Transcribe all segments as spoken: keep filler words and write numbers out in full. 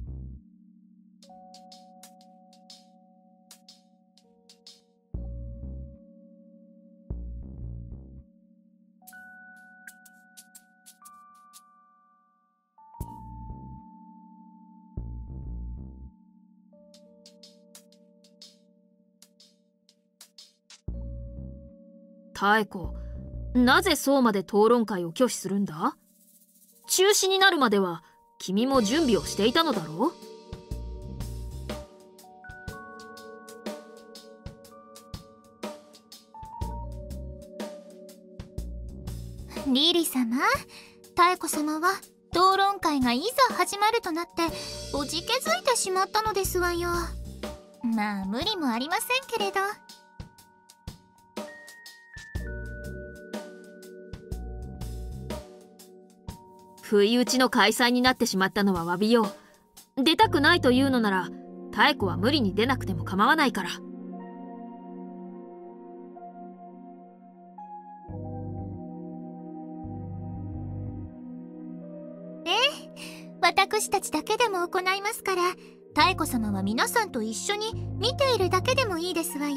妙子、なぜそうまで討論会を拒否するんだ？中止になるまでは君も準備をしていたのだろう？リリ様、妙子様は討論会がいざ始まるとなっておじけづいてしまったのですわよ。まあ無理もありませんけれど。 不意打ちの開催になってしまったのは詫びよう。出たくないというのなら妙子は無理に出なくても構わないから。 ええ、私たちだけでも行いますから、妙子様は皆さんと一緒に見ているだけでもいいですわよ。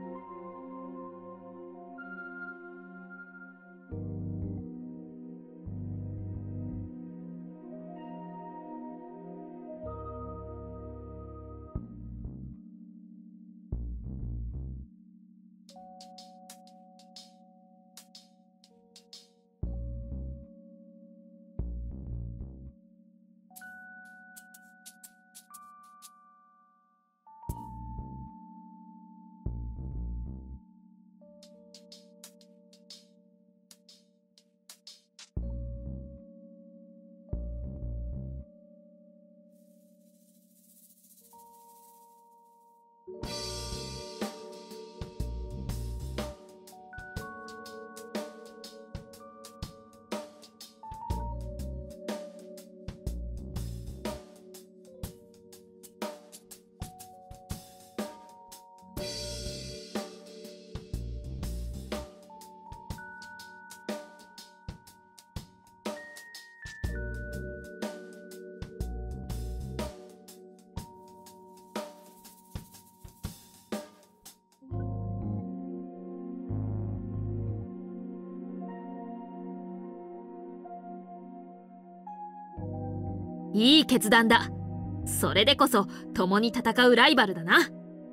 いい決断だ。それでこそ共に戦うライバルだな。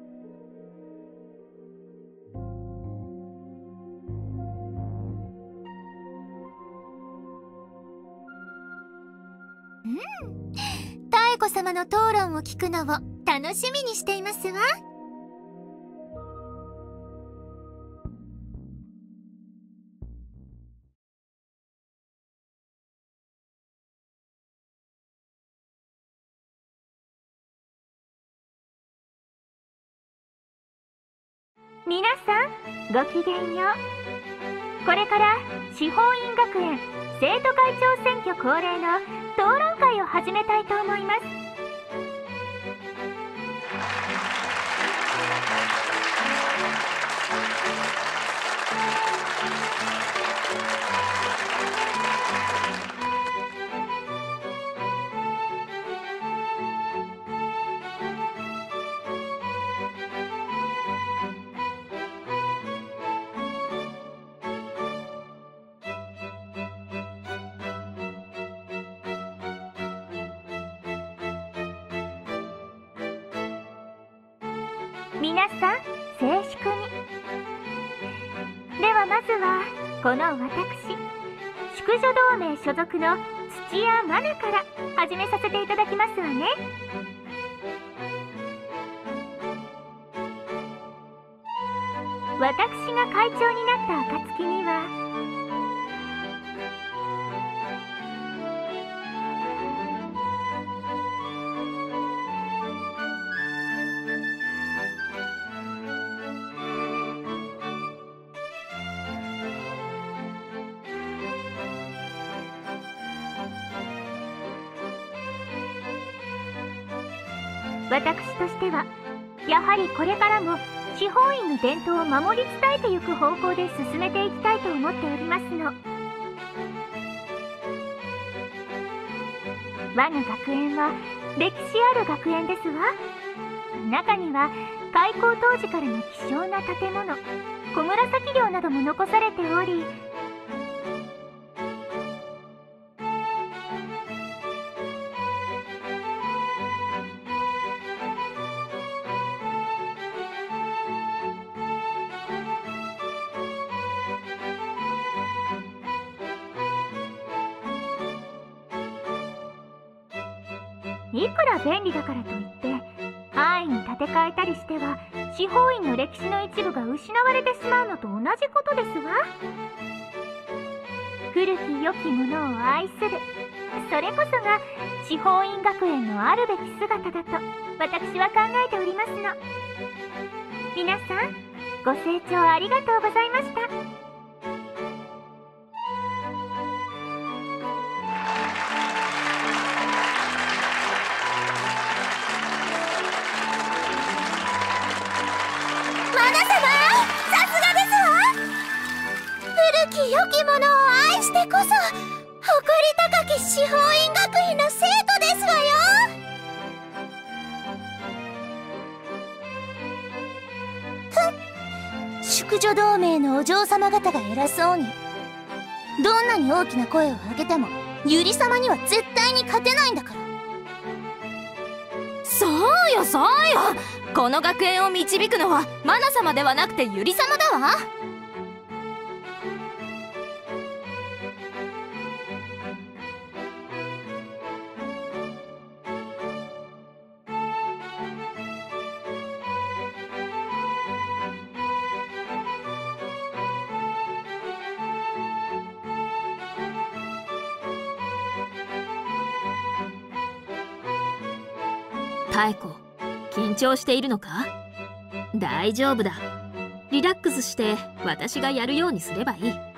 うん、妙子様の討論を聞くのを楽しみにしていますわ。皆さんごきげんよう。これから至宝院学園生徒会長選挙恒例の討論会を始めたいと思います。皆さん静粛に。ではまずはこの私淑女同盟所属の土屋真奈から始めさせていただきますわね。私が会長になった暁には私としてはやはりこれからも至宝院の伝統を守り伝えていく方向で進めていきたいと思っておりますの。 我が学園は歴史ある学園ですわ。中には開校当時からの希少な建物、小紫寮なども残されており、いくら便利だからといって安易に建て替えたりしては四方院の歴史の一部が失われてしまうのと同じことですわ。古き良きものを愛する、それこそが四方院学園のあるべき姿だと私は考えておりますの。皆さんご清聴ありがとうございました。古き良きものを愛してこそ誇り高き四方院学院の生徒ですわよ。ふん、淑女同盟のお嬢様方が偉そうに。どんなに大きな声を上げてもゆり様には絶対に勝てないんだから。 そうよそうよ、この学園を導くのはマナ様ではなくてゆり様だわ。 妙子、緊張しているのか？大丈夫だ。リラックスして私がやるようにすればいい。